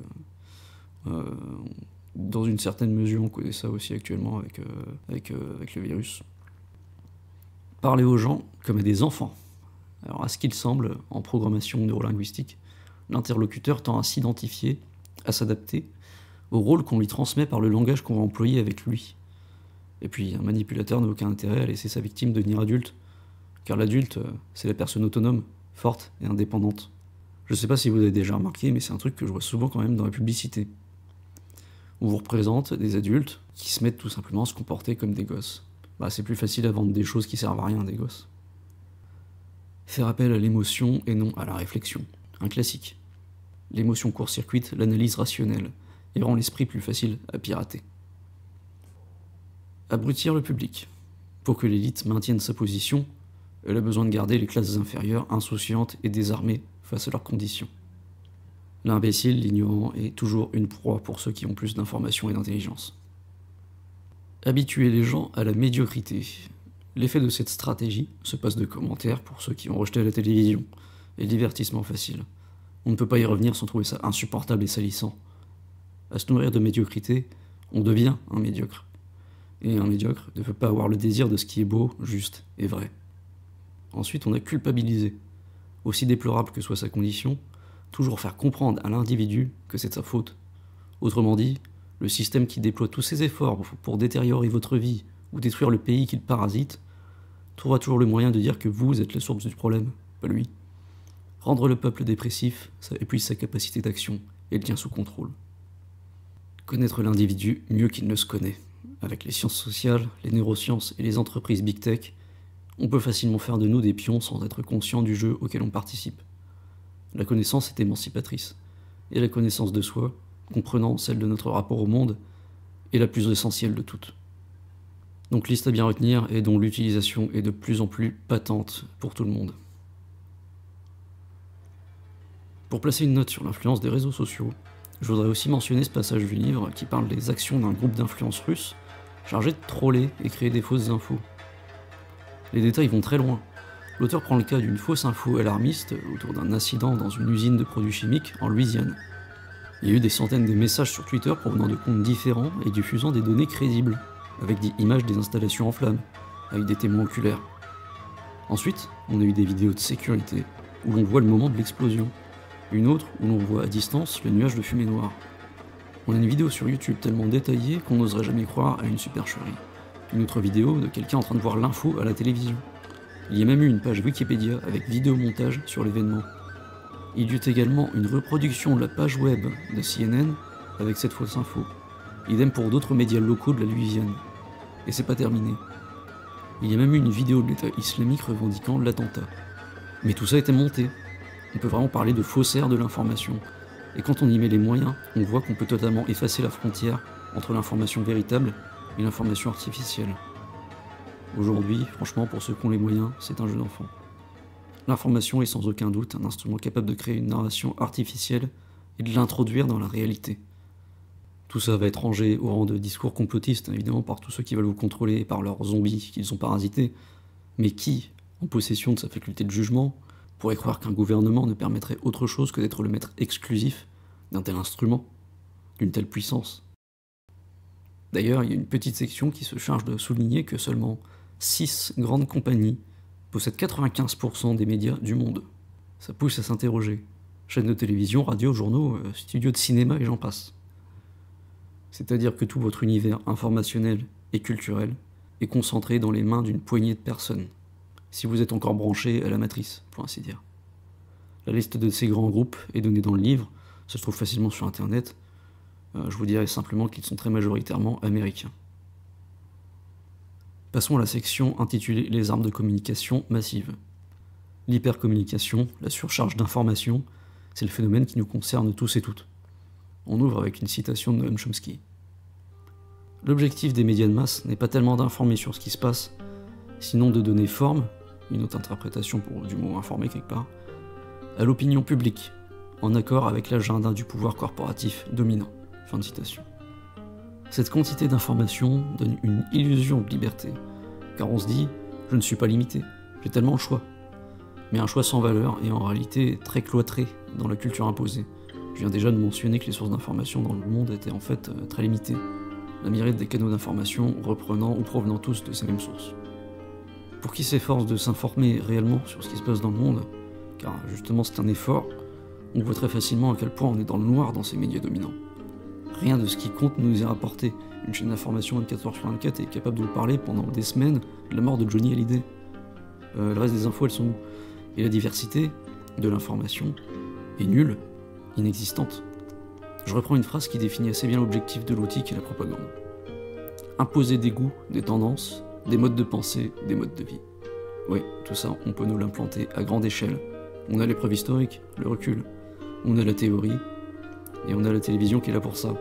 Dans une certaine mesure, on connaît ça aussi actuellement avec le virus. Parler aux gens comme à des enfants. Alors, à ce qu'il semble, en programmation neurolinguistique, l'interlocuteur tend à s'identifier, à s'adapter au rôle qu'on lui transmet par le langage qu'on va employer avec lui. Et puis, un manipulateur n'a aucun intérêt à laisser sa victime devenir adulte, car l'adulte, c'est la personne autonome, forte et indépendante. Je sais pas si vous avez déjà remarqué, mais c'est un truc que je vois souvent quand même dans la publicité. On vous représente des adultes qui se mettent tout simplement à se comporter comme des gosses. Bah, c'est plus facile à vendre des choses qui servent à rien à des gosses. Faire appel à l'émotion et non à la réflexion. Un classique. L'émotion court-circuite l'analyse rationnelle et rend l'esprit plus facile à pirater. Abrutir le public. Pour que l'élite maintienne sa position, elle a besoin de garder les classes inférieures insouciantes et désarmées face à leurs conditions. L'imbécile, l'ignorant, est toujours une proie pour ceux qui ont plus d'informations et d'intelligence. Habituer les gens à la médiocrité. L'effet de cette stratégie se passe de commentaires pour ceux qui ont rejeté la télévision, et divertissement facile. On ne peut pas y revenir sans trouver ça insupportable et salissant. À se nourrir de médiocrité, on devient un médiocre. Et un médiocre ne peut pas avoir le désir de ce qui est beau, juste et vrai. Ensuite, on a culpabilisé. Aussi déplorable que soit sa condition, toujours faire comprendre à l'individu que c'est de sa faute. Autrement dit, le système qui déploie tous ses efforts pour détériorer votre vie ou détruire le pays qu'il parasite, trouvera toujours le moyen de dire que vous êtes la source du problème, pas lui. Rendre le peuple dépressif, ça épuise sa capacité d'action et le tient sous contrôle. Connaître l'individu mieux qu'il ne se connaît. Avec les sciences sociales, les neurosciences et les entreprises big tech, on peut facilement faire de nous des pions sans être conscient du jeu auquel on participe. La connaissance est émancipatrice, et la connaissance de soi, comprenant celle de notre rapport au monde, est la plus essentielle de toutes. Donc liste à bien retenir et dont l'utilisation est de plus en plus patente pour tout le monde. Pour placer une note sur l'influence des réseaux sociaux, je voudrais aussi mentionner ce passage du livre qui parle des actions d'un groupe d'influence russe chargé de troller et créer des fausses infos. Les détails vont très loin. L'auteur prend le cas d'une fausse info alarmiste autour d'un incident dans une usine de produits chimiques en Louisiane. Il y a eu des centaines de messages sur Twitter provenant de comptes différents et diffusant des données crédibles, avec des images des installations en flammes, avec des témoins oculaires. Ensuite, on a eu des vidéos de sécurité où l'on voit le moment de l'explosion, une autre où l'on voit à distance le nuage de fumée noire. On a une vidéo sur YouTube tellement détaillée qu'on n'oserait jamais croire à une supercherie. Une autre vidéo de quelqu'un en train de voir l'info à la télévision. Il y a même eu une page Wikipédia avec vidéomontage sur l'événement. Il y eut également une reproduction de la page web de CNN avec cette fausse info. Idem pour d'autres médias locaux de la Louisiane. Et c'est pas terminé. Il y a même eu une vidéo de l'État islamique revendiquant l'attentat. Mais tout ça était monté. On peut vraiment parler de faussaire de l'information. Et quand on y met les moyens, on voit qu'on peut totalement effacer la frontière entre l'information véritable et l'information artificielle. Aujourd'hui, franchement, pour ceux qui ont les moyens, c'est un jeu d'enfant. L'information est sans aucun doute un instrument capable de créer une narration artificielle et de l'introduire dans la réalité. Tout ça va être rangé au rang de discours complotistes, évidemment, par tous ceux qui veulent vous contrôler et par leurs zombies qu'ils ont parasités. Mais qui, en possession de sa faculté de jugement, pourrait croire qu'un gouvernement ne permettrait autre chose que d'être le maître exclusif d'un tel instrument, d'une telle puissance? D'ailleurs, il y a une petite section qui se charge de souligner que seulement 6 grandes compagnies possèdent 95% des médias du monde. Ça pousse à s'interroger. Chaînes de télévision, radio, journaux, studios de cinéma et j'en passe. C'est-à-dire que tout votre univers informationnel et culturel est concentré dans les mains d'une poignée de personnes, si vous êtes encore branché à la matrice, pour ainsi dire. La liste de ces grands groupes est donnée dans le livre, ça se trouve facilement sur internet. Je vous dirais simplement qu'ils sont très majoritairement américains. Passons à la section intitulée « Les armes de communication massive ». L'hypercommunication, la surcharge d'informations, c'est le phénomène qui nous concerne tous et toutes. On ouvre avec une citation de Noam Chomsky. L'objectif des médias de masse n'est pas tellement d'informer sur ce qui se passe, sinon de donner forme, une autre interprétation du mot informer quelque part, à l'opinion publique, en accord avec l'agenda du pouvoir corporatif dominant. Fin de citation. Cette quantité d'informations donne une illusion de liberté, car on se dit « je ne suis pas limité, j'ai tellement le choix ». Mais un choix sans valeur et en réalité très cloîtré dans la culture imposée. Je viens déjà de mentionner que les sources d'informations dans le monde étaient en fait très limitées. La myriade des canaux d'information reprenant ou provenant tous de ces mêmes sources. Pour qui s'efforce de s'informer réellement sur ce qui se passe dans le monde, car justement c'est un effort, on voit très facilement à quel point on est dans le noir dans ces médias dominants. Rien de ce qui compte nous est rapporté. Une chaîne d'information 24h/24 est capable de vous parler pendant des semaines de la mort de Johnny Hallyday. Le reste des infos, elles sont où? Et la diversité de l'information est nulle, inexistante. Je reprends une phrase qui définit assez bien l'objectif de l'outil qu'est la propagande. Imposer des goûts, des tendances, des modes de pensée, des modes de vie. Oui, tout ça, on peut nous l'implanter à grande échelle. On a les preuves historiques, le recul, on a la théorie, et on a la télévision qui est là pour ça.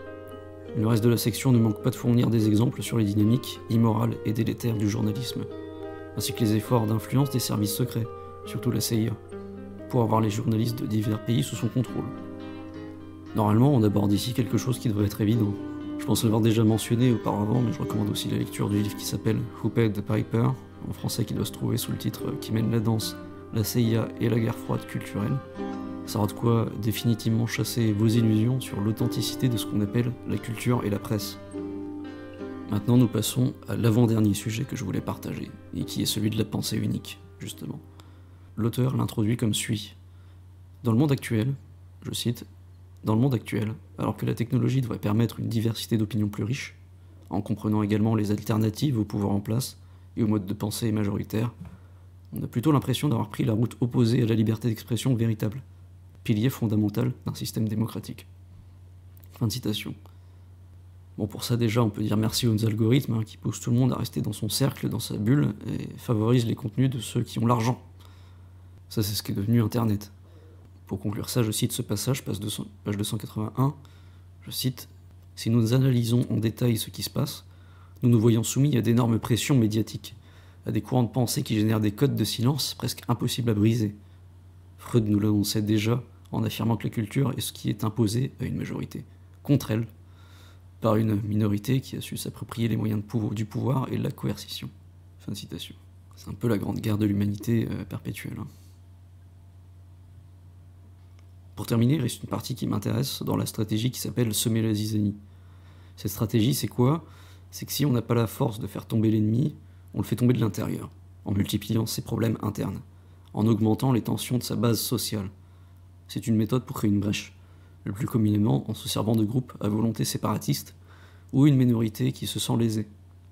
Le reste de la section ne manque pas de fournir des exemples sur les dynamiques immorales et délétères du journalisme, ainsi que les efforts d'influence des services secrets, surtout la CIA, pour avoir les journalistes de divers pays sous son contrôle. Normalement, on aborde ici quelque chose qui devrait être évident. Je pense l'avoir déjà mentionné auparavant, mais je recommande aussi la lecture du livre qui s'appelle Who Paid the Piper, en français qui doit se trouver sous le titre Qui mène la danse, la CIA et la guerre froide culturelle. Ça aura de quoi définitivement chasser vos illusions sur l'authenticité de ce qu'on appelle la culture et la presse. Maintenant, nous passons à l'avant-dernier sujet que je voulais partager, et qui est celui de la pensée unique, justement. L'auteur l'introduit comme suit. Dans le monde actuel, je cite, « Dans le monde actuel, alors que la technologie devrait permettre une diversité d'opinions plus riche, en comprenant également les alternatives au pouvoir en place et au mode de pensée majoritaire, on a plutôt l'impression d'avoir pris la route opposée à la liberté d'expression véritable, pilier fondamental d'un système démocratique. » Fin de citation. Bon, pour ça déjà, on peut dire merci aux algorithmes qui poussent tout le monde à rester dans son cercle, dans sa bulle, et favorisent les contenus de ceux qui ont l'argent. Ça, c'est ce qui est devenu Internet. Pour conclure ça, je cite ce passage, page 281, je cite « Si nous analysons en détail ce qui se passe, nous nous voyons soumis à d'énormes pressions médiatiques, à des courants de pensée qui génèrent des codes de silence presque impossibles à briser. Freud nous l'annonçait déjà en affirmant que la culture est ce qui est imposé à une majorité, contre elle, par une minorité qui a su s'approprier les moyens du pouvoir et de la coercition. Fin de citation. C'est un peu la grande guerre de l'humanité perpétuelle. Hein. Pour terminer, il reste une partie qui m'intéresse dans la stratégie qui s'appelle semer la zizanie. Cette stratégie, c'est quoi? C'est que si on n'a pas la force de faire tomber l'ennemi, on le fait tomber de l'intérieur, en multipliant ses problèmes internes, en augmentant les tensions de sa base sociale. C'est une méthode pour créer une brèche, le plus communément en se servant de groupes à volonté séparatiste ou une minorité qui se sent lésée.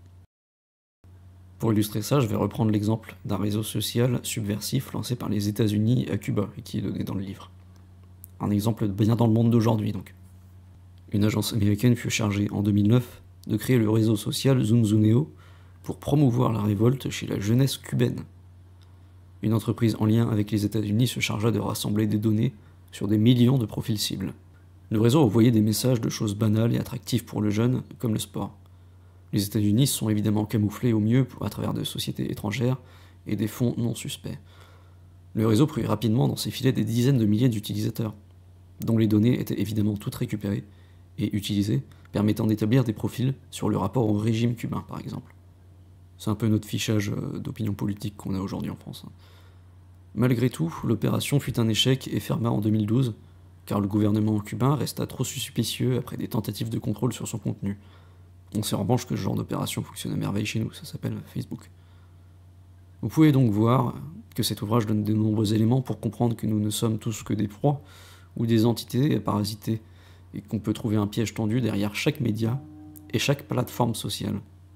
Pour illustrer ça, je vais reprendre l'exemple d'un réseau social subversif lancé par les États-Unis à Cuba et qui est donné dans le livre. Un exemple bien dans le monde d'aujourd'hui donc. Une agence américaine fut chargée en 2009 de créer le réseau social Zunzuneo pour promouvoir la révolte chez la jeunesse cubaine. Une entreprise en lien avec les États-Unis se chargea de rassembler des données sur des millions de profils cibles. Le réseau envoyait des messages de choses banales et attractives pour le jeune, comme le sport. Les États-Unis se sont évidemment camouflés au mieux à travers de sociétés étrangères et des fonds non suspects. Le réseau prit rapidement dans ses filets des dizaines de milliers d'utilisateurs, dont les données étaient évidemment toutes récupérées et utilisées, permettant d'établir des profils sur le rapport au régime cubain, par exemple. C'est un peu notre fichage d'opinion politique qu'on a aujourd'hui en France. Malgré tout, l'opération fut un échec et ferma en 2012, car le gouvernement cubain resta trop suspicieux après des tentatives de contrôle sur son contenu. On sait en revanche que ce genre d'opération fonctionne à merveille chez nous, ça s'appelle Facebook. Vous pouvez donc voir que cet ouvrage donne de nombreux éléments pour comprendre que nous ne sommes tous que des proies ou des entités à parasiter, et qu'on peut trouver un piège tendu derrière chaque média et chaque plateforme sociale.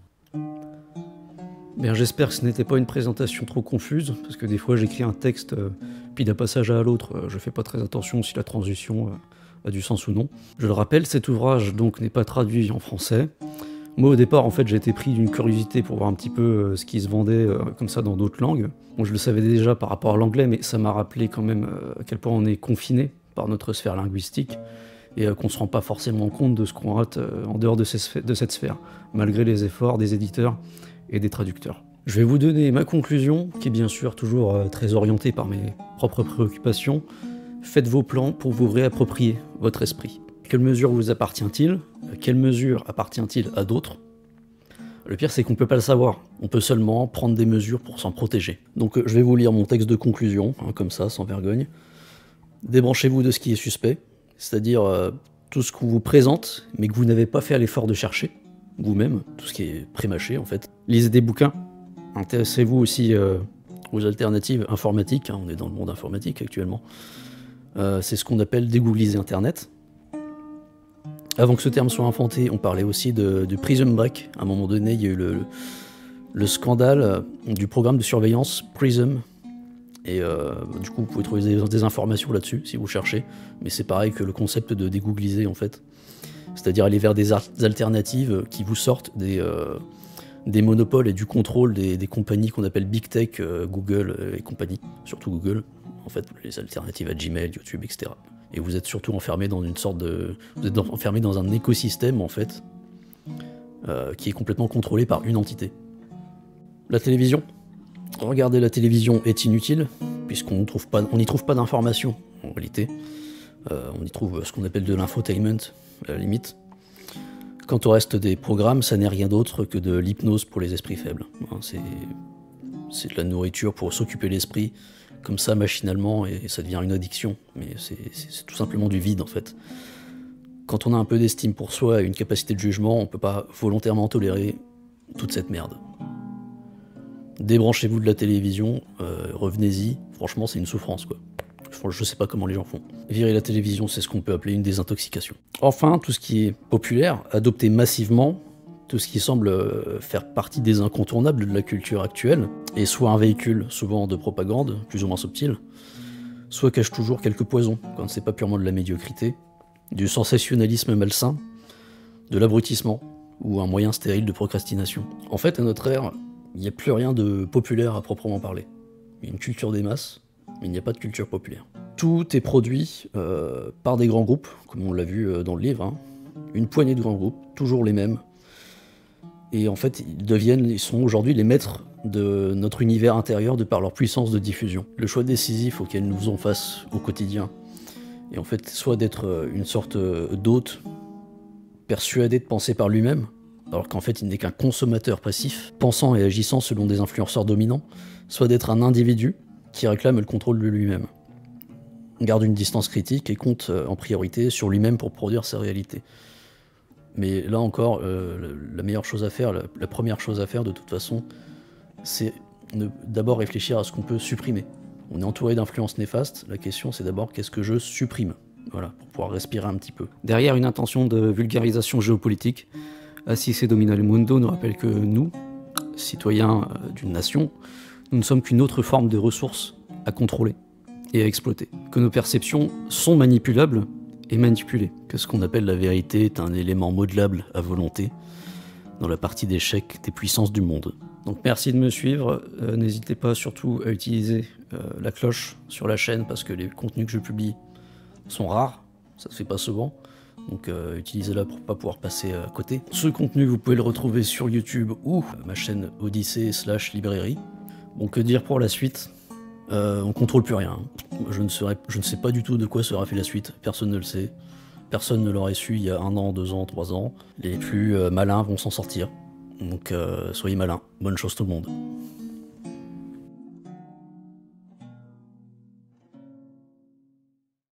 Bien, j'espère que ce n'était pas une présentation trop confuse, parce que des fois j'écris un texte, puis d'un passage à l'autre, je fais pas très attention si la transition a du sens ou non. Je le rappelle, cet ouvrage donc n'est pas traduit en français. Moi au départ, en fait, j'ai été pris d'une curiosité pour voir un petit peu ce qui se vendait comme ça dans d'autres langues. Bon, je le savais déjà par rapport à l'anglais, mais ça m'a rappelé quand même à quel point on est confiné par notre sphère linguistique, et qu'on ne se rend pas forcément compte de ce qu'on rate en dehors de cette sphère, malgré les efforts des éditeurs et des traducteurs. Je vais vous donner ma conclusion, qui est bien sûr toujours très orientée par mes propres préoccupations. Faites vos plans pour vous réapproprier votre esprit. Quelle mesure vous appartient-il? Quelle mesure appartient-il à d'autres? Le pire, c'est qu'on ne peut pas le savoir. On peut seulement prendre des mesures pour s'en protéger. Donc je vais vous lire mon texte de conclusion, comme ça, sans vergogne. Débranchez-vous de ce qui est suspect, c'est-à-dire tout ce qu'on vous présente, mais que vous n'avez pas fait l'effort de chercher, vous-même, tout ce qui est prémâché en fait. Lisez des bouquins, intéressez-vous aussi aux alternatives informatiques, on est dans le monde informatique actuellement. C'est ce qu'on appelle dégoogliser Internet. Avant que ce terme soit inventé, on parlait aussi de Prison Break. À un moment donné, il y a eu le scandale du programme de surveillance Prism. Et du coup, vous pouvez trouver des informations là-dessus si vous cherchez. Mais c'est pareil que le concept de dégoogliser en fait. C'est-à-dire aller vers des alternatives qui vous sortent des monopoles et du contrôle des compagnies qu'on appelle Big Tech, Google et compagnie. Surtout Google, en fait, les alternatives à Gmail, YouTube, etc. Et vous êtes surtout enfermé dans une sorte de... Vous êtes enfermé dans un écosystème, en fait, qui est complètement contrôlé par une entité. La télévision. Regarder la télévision est inutile, puisqu'on n'y trouve pas d'informations, en réalité. On y trouve ce qu'on appelle de l'infotainment, à la limite. Quant au reste des programmes, ça n'est rien d'autre que de l'hypnose pour les esprits faibles. C'est de la nourriture pour s'occuper l'esprit, comme ça, machinalement, et ça devient une addiction. Mais c'est tout simplement du vide, en fait. Quand on a un peu d'estime pour soi et une capacité de jugement, on peut pas volontairement tolérer toute cette merde. Débranchez-vous de la télévision, revenez-y, franchement c'est une souffrance quoi. Je sais pas comment les gens font. Virer la télévision, c'est ce qu'on peut appeler une désintoxication. Enfin, tout ce qui est populaire, adopté massivement, tout ce qui semble faire partie des incontournables de la culture actuelle, est soit un véhicule souvent de propagande, plus ou moins subtil, soit cache toujours quelques poisons, quand c'est pas purement de la médiocrité, du sensationnalisme malsain, de l'abrutissement, ou un moyen stérile de procrastination. En fait, à notre ère, il n'y a plus rien de populaire à proprement parler. Il y a une culture des masses, mais il n'y a pas de culture populaire. Tout est produit par des grands groupes, comme on l'a vu dans le livre, une poignée de grands groupes, toujours les mêmes. Et en fait, ils sont aujourd'hui les maîtres de notre univers intérieur de par leur puissance de diffusion. Le choix décisif auquel nous faisons face au quotidien Et en fait, soit d'être une sorte d'hôte persuadé de penser par lui-même, alors qu'en fait il n'est qu'un consommateur passif, pensant et agissant selon des influenceurs dominants, soit d'être un individu qui réclame le contrôle de lui-même, garde une distance critique et compte en priorité sur lui-même pour produire sa réalité. Mais là encore, la meilleure chose à faire, la première chose à faire de toute façon, c'est d'abord réfléchir à ce qu'on peut supprimer. On est entouré d'influences néfastes, la question c'est d'abord qu'est-ce que je supprime, voilà, pour pouvoir respirer un petit peu. Derrière une intention de vulgarisation géopolitique, Assis et Domina el Mundo nous rappelle que nous, citoyens d'une nation, nous ne sommes qu'une autre forme de ressources à contrôler et à exploiter. Que nos perceptions sont manipulables et manipulées. Que ce qu'on appelle la vérité est un élément modelable à volonté dans la partie d'échec des puissances du monde. Donc merci de me suivre, n'hésitez pas surtout à utiliser la cloche sur la chaîne parce que les contenus que je publie sont rares, ça se fait pas souvent, donc utilisez-la pour pas pouvoir passer à côté. Ce contenu vous pouvez le retrouver sur YouTube ou ma chaîne Odyssée/librairie. Bon, que dire pour la suite, on contrôle plus rien. Je ne sais pas du tout de quoi sera fait la suite, personne ne le sait. Personne ne l'aurait su il y a 1 an, 2 ans, 3 ans. Les plus malins vont s'en sortir. Donc soyez malins. Bonne chose tout le monde.